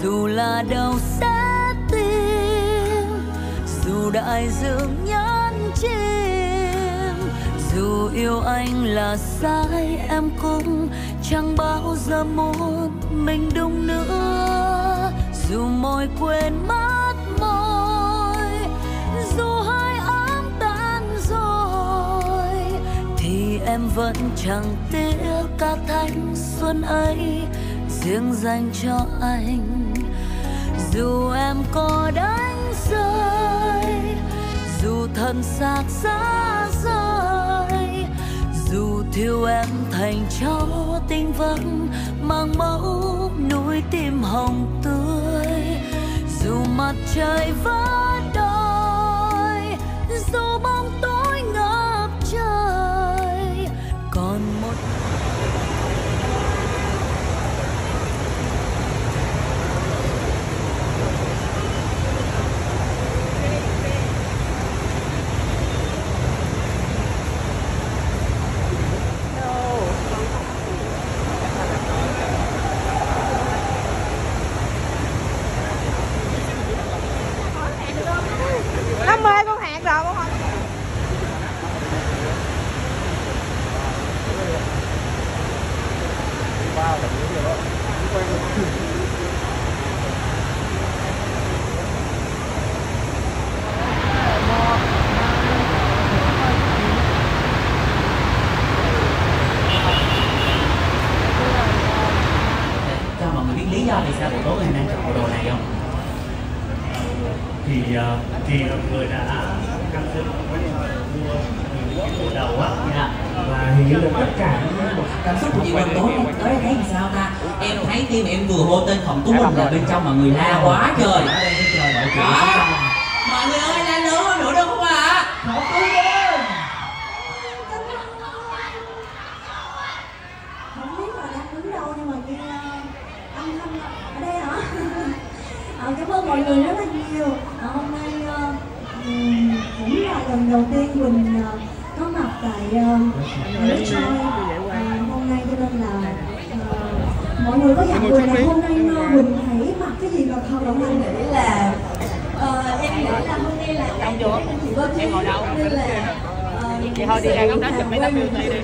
dù là đâu sẽ tìm, dù đại dương nhẫn chìm, dù yêu anh là sai em cũng chẳng bao giờ muốn mình đúng nữa. Dù môi quên mất môi, dù hai ấm tan rồi, thì em vẫn chẳng tiếc cả thanh xuân ấy riêng dành cho anh. Dù em có đánh rơi, dù thân xác xa rời, dù thiêu em thành tro tình vẫn mang mẫu núi tim hồng tươi. Dù mặt trời vỡ đôi, dù bóng tối ngập trời, còn một thì người đã cam kết mua bộ đầu á, và hình như là tất cả những cảm xúc của chị Quỳnh tối tới thấy làm sao ta? Em thấy tim em vừa hô tên Khổng Tú Quỳnh là bên trong mọi người la quá trời. Mọi người ơi, la lớn hơn nữa được không ạ? Khổng Tú Quỳnh. Không biết là đang đứng đâu nhưng mà nghe âm thanh ở đây hả? Cảm ơn mọi người rất là nhiều. Hôm nay cũng là lần đầu tiên Quỳnh có mặt tại Nước Soi hôm nay, cho nên là mọi người có dặn Quỳnh là hôm nay Quỳnh hãy mặc cái gì vào hoạt động này. Em nghĩ là hôm nay là chị em ngồi đâu nên là chị thôi đi ra góc đó chụp mấy tấm beauty đi,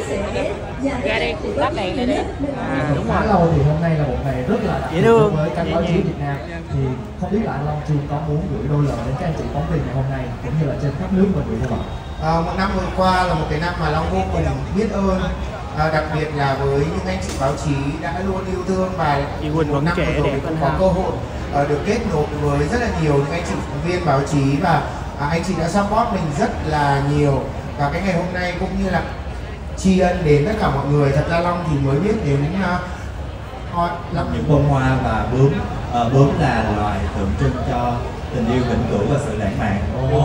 ra đi lắp đèn lên đi. Đúng khá lâu thì hôm nay là một ngày rất là đặc biệt đối với kênh báo chí Việt Nam. Thì không biết là anh Long Trung có muốn gửi đôi lời đến các anh chị phóng viên ngày hôm nay cũng như là trên khắp nước mình được không ạ? Một năm vừa qua là một cái năm mà Long vô cùng biết ơn, đặc biệt là với những anh chị báo chí đã luôn yêu thương, và một năm vừa rồi cũng có cơ hội được kết nối với rất là nhiều những anh chị phóng viên báo chí, và anh chị đã support mình rất là nhiều. Và cái ngày hôm nay cũng như là tri ân đến tất cả mọi người. Thật ra Long thì mới biết đến những bông hoa và bướm. Bướm là loài tượng trưng cho tình yêu vĩnh cửu và sự lãng mạn.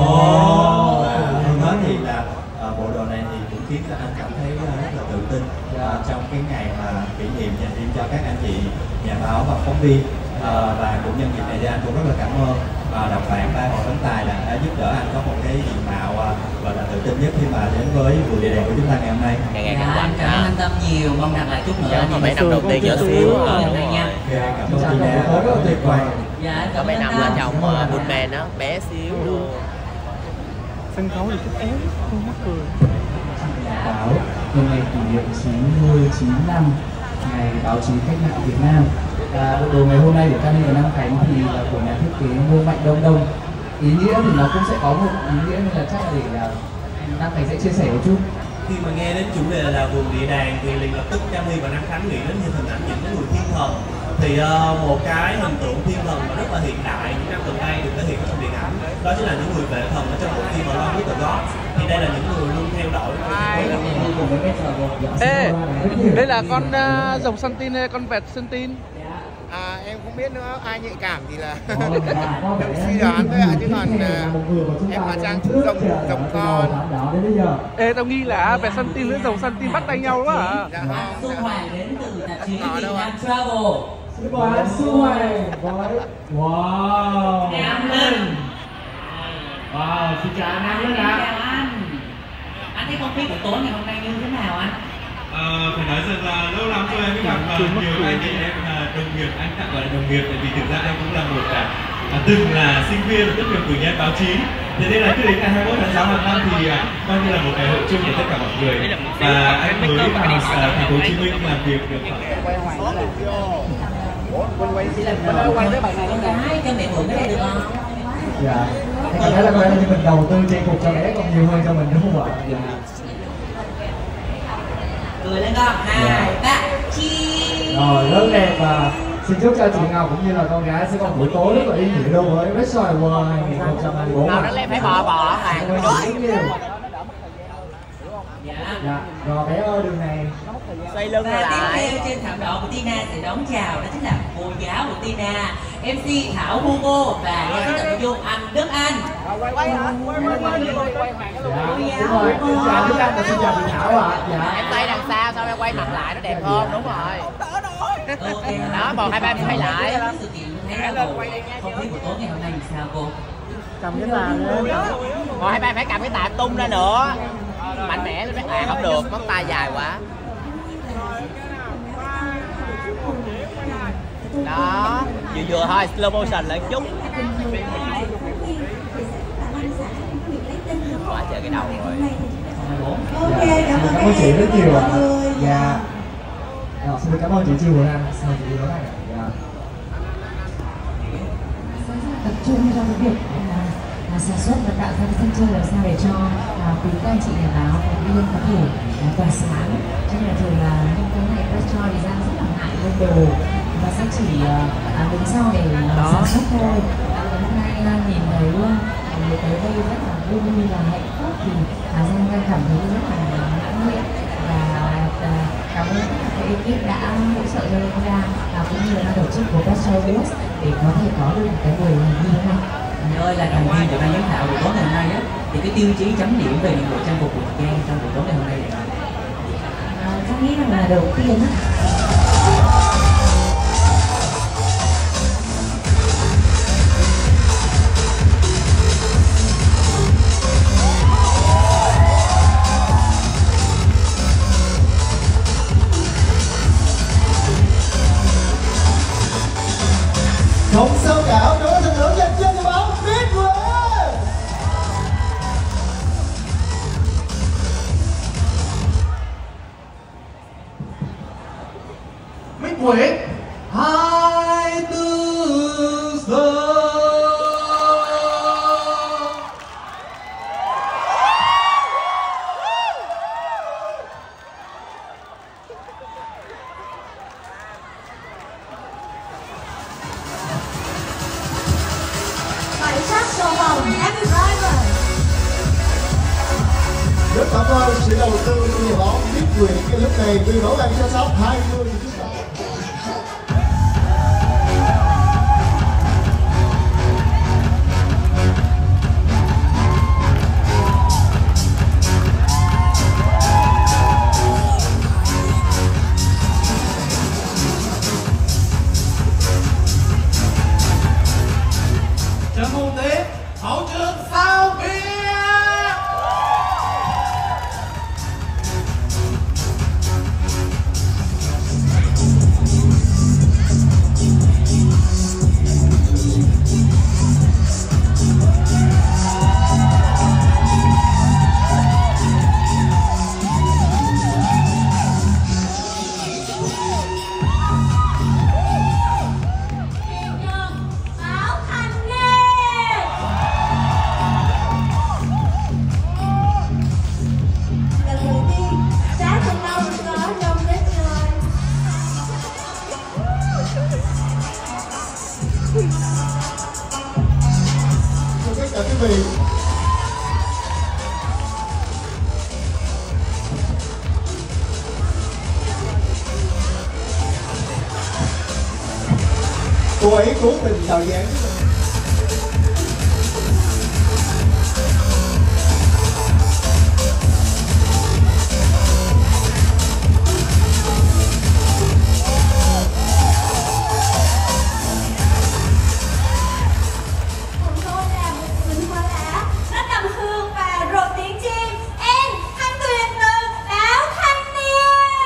Hơn hết thì là bộ đồ này thì cũng khiến cho anh cảm thấy rất là tự tin trong cái ngày mà kỷ niệm dành riêng cho các anh chị nhà báo và phóng viên. Và cũng nhân dịp này thì anh cũng rất là cảm ơn đọc bản Ba Hội Tấn Tài đã giúp đỡ anh có một cái diện mạo gọi là tự tin nhất khi mà đến với buổi địa đàng của chúng ta ngày hôm nay. Anh cảm ơn anh Tâm nhiều, mong rằng là chút nữa có mấy năm đầu tiên nhỏ xíu nha. Cảm ơn chị Nè, rất là tuyệt vời. Có mấy năm là chồng Bullman đó, bé xíu luôn. Sân khấu thì chút éo, không mắc cười. Báo nhân ngày kỷ niệm 99 năm ngày báo chí cách mạng Việt Nam. Bộ đồ ngày hôm nay của Cani ở Nam Khánh thì là của nhà thiết kế Ngô Mạnh Đông Đông. Ý nghĩa thì nó cũng sẽ có một ý nghĩa, nên là chắc là để Nam Khánh sẽ chia sẻ một chút. Khi mà nghe đến chủ đề là vườn địa đàng thì liền lập tức Cami và Nam Khánh nghĩ đến hình ảnh những cái người thiên thần. Thì một cái hình tượng thiên thần mà rất là hiện đại những năm gần đây được thể hiện trong điện ảnh, đó chính là những người vệ thần ở trong bộ phim Along with the Gods. Thì đây là những người luôn theo dõi. Ê, đây là con rồng săn tin hay con vẹt săn tin? Em không biết nữa, ai nhạy cảm thì là tự suy đoán thôi ạ, chứ còn em là trang chủ rồng con. Ê, tao nghi là vẹt săn tin với rồng săn tin bắt tay nhau đó hả? Dạ không. Xuân Hoàng đến từ tạp chí Việt Nam Travel. Xin mời anh Xuân Hoàng với wow Nam Linh. Wow, xin chào anh Nam Linh ạ. Chào anh. Anh thấy không khí buổi tối ngày hôm nay như thế nào anh? Phải nói rằng là lâu lắm rồi em mới gặp nhiều anh chị em là đồng nghiệp, anh tạm gọi là đồng nghiệp tại vì thực ra em cũng là một từng là sinh viên tốt nghiệp cử nhân báo chí. Thế nên là cứ đến ngày 21 tháng 6 hàng năm thì coi như là một ngày hội chung của tất cả mọi người. Và anh mới vào thành phố Hồ Chí Minh làm việc được khoảng quay với bạn này con gái cho mẹ mượn cái này được không? Dạ. Em cảm thấy là có lẽ là mình đầu tư trang phục cho bé còn nhiều hơn cho mình đúng không ạ? Dạ. Cười lên con, 2, 3, chi. Rồi, rất đẹp và xin chúc cho chị Ngọc cũng như là con gái sẽ có buổi tối rất là ý nghĩa đối với Best Show World 2024. Nào nó lên phải bò hàng Cảm ơn chị rất nhiều. Dạ. Dạ, rồi bé ơi đường này. xoay lưng Và lại. tiếp theo trên thảm đỏ của Tina sẽ đón chào đó chính là cô giáo của Tina, MC Thảo Hugo và nhà biên tập nội dung anh Đức Anh. Quay hả? Dạ, đúng rồi, xin chào Đức Anh và xin chào chị Thảo ạ. Dạ. Em tay đằng sau sao em quay mặt lại nó đẹp hơn, đúng rồi. Ok. Đó, một hai ba em quay lại. Sự kiện thấy là không khí buổi tối ngày hôm nay thì sao cô? Cầm cái tà lên. Một hai ba phải cầm cái tà tung ra nữa. Mạnh mẽ lên mấy không được, ngón tay dài quá. Đó, vừa thôi, slow motion lại chút. Quá trời cái đầu rồi. Ok, Dạ, cảm ơn chị rất nhiều ạ. Dạ. Rồi, xin cảm ơn chị Chiêu Hường Anh. Xin mời chị nói này. Dạ. Tập trung trong cái việc sản xuất và tạo ra cái sân chơi làm sao để cho quý các anh chị nhà báo phóng viên có thể tỏa sáng. Cho nên là thường là những cái này Best Choice thì đang rất là ngại lên đồ và sẽ chỉ đứng sau để sản xuất thôi. Hôm nay nhìn thấy tới đây rất là vui và hạnh phúc thì Giang đang cảm thấy rất là mãn nguyện và cảm ơn tất cả các ekip đã hỗ trợ cho Linda cũng như là ban tổ chức của Best Choice để có thể có được một cái buổi như thế này. Anh ơi, là thành viên của ban giám khảo buổi tối ngày hôm nay á, thì cái tiêu chí chấm điểm về những bộ trang phục của Giang trong buổi tối ngày hôm nay là Giang nghĩ rằng là đầu tiên á, không sao cả, đó là thật lớn dành cho nhà báo Midway. Midway 24 giờ. Bảy sắc sổ hồng Happy Driver. Rất cảm ơn sự đầu tư của nhà báo Midway cái lúc này tuyên bố ban chăm sóc 20 chiếc sổ. Chào mừng tiếp hậu trường Sao Việt. Báo Thành Nghề. Lần đầu tiên, giá thành đâu có trong Best Choice. Thưa tất cả quý vị, cô ấy cố tình tạo dáng. Cùng tôi là một người hoa lá, rất đậm hương và rộn tiếng chim. Em Thanh Tuyền từ Báo Thanh Niên.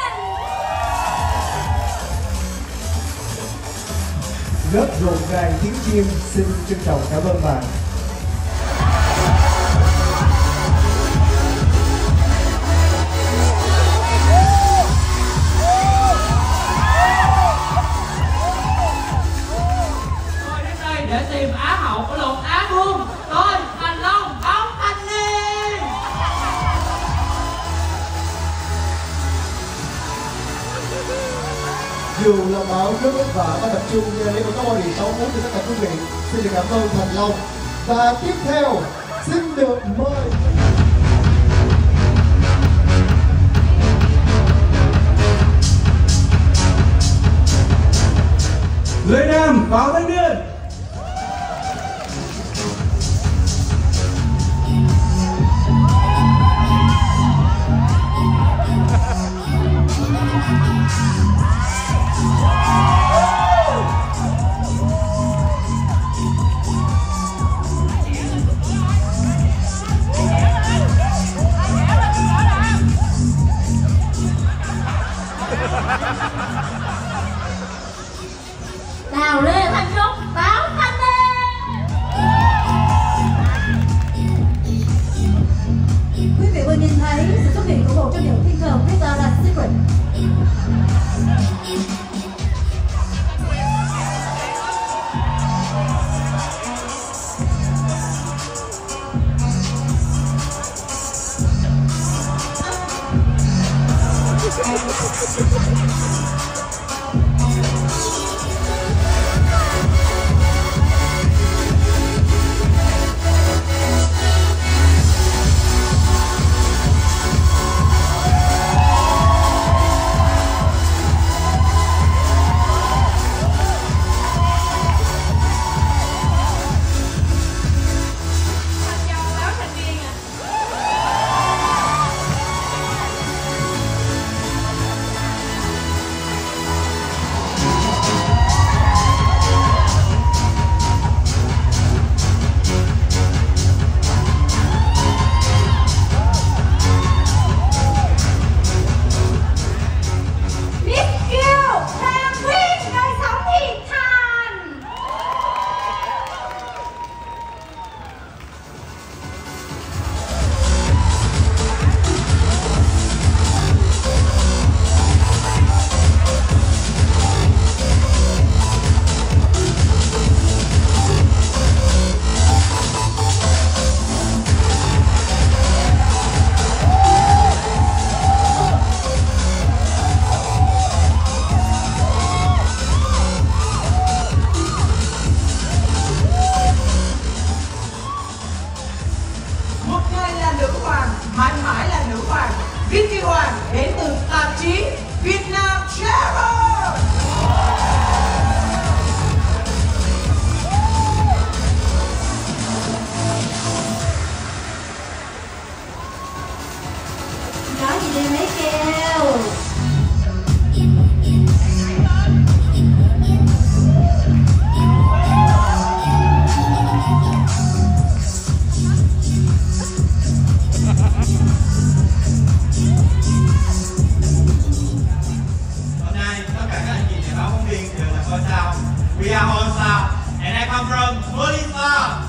một tràng tiếng chim. Xin trân trọng cảm ơn bạn. Để tìm Á hậu của lục Á Vương, tôi Thành Long bóng thanh niên. Dù lòng báo rất vất vả và tập trung nhưng lấy một các body 6 phút cho tất cả quý vị. Xin được cảm ơn Thành Long. Và tiếp theo xin được mời Lê Nam vào thanh niên. Nào Lê Thanh Trúc báo thanh niên. Quý vị vừa nhìn thấy sự xuất hiện của một trong những thiên thần Victoria's Secret. We are Honsa, and I come from Bolivia.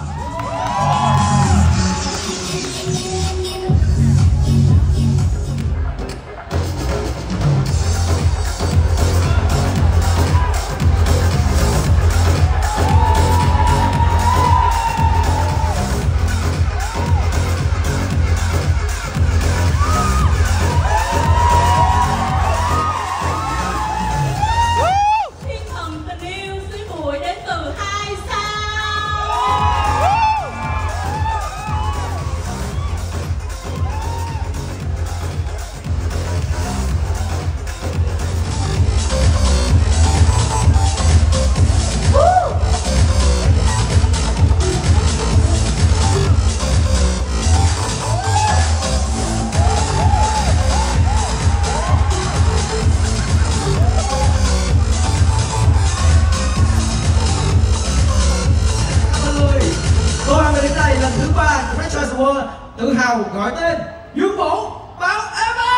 Tự hào gọi tên Dương Vũ Bảo Eva.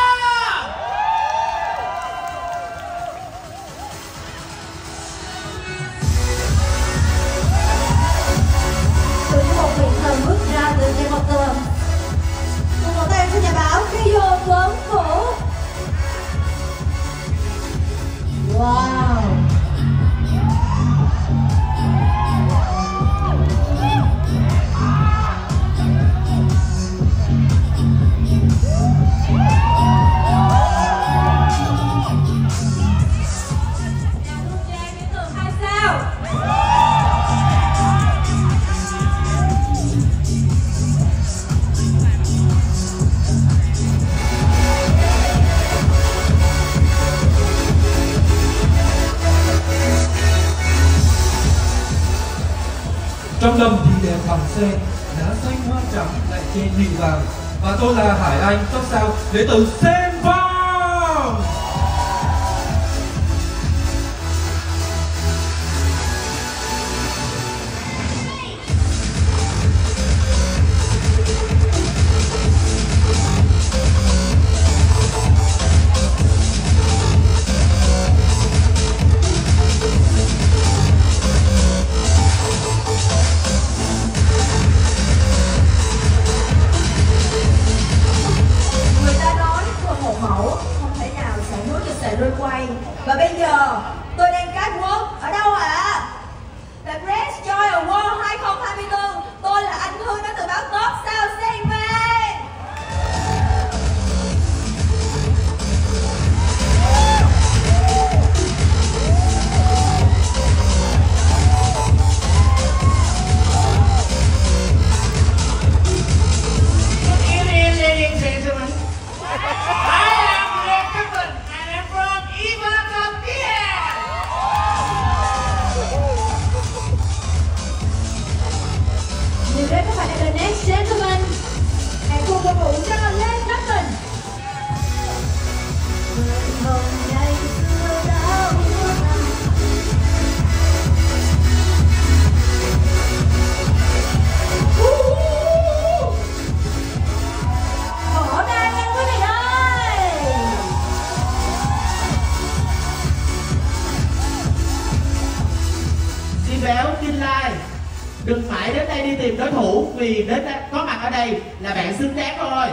Tuấn Vũ. Wow. Trong đầm thì đẹp bằng sen, lá xanh hoa trắng lại trên nịu vàng. Và tôi là Hải Anh, top sao đến từ Sen Vàng. Và bây giờ tôi đang catwalk ở đâu ạ? The Great Joy Award 2024. Tôi là Anh Hương đến từ báo Top Sao CV. Các bạn là the next gentleman. Hãy cùng cổ vũ cho Lê Khắc Tình. Vỗ tay nha quý vị ơi. Xin béo Kim Lai, đừng phải đến đây đi tìm đối thủ, vì đến đây, có mặt ở đây là bạn xứng đáng thôi.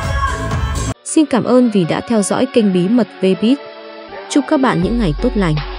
Xin cảm ơn vì đã theo dõi kênh Bí mật Vbiz. Chúc các bạn những ngày tốt lành.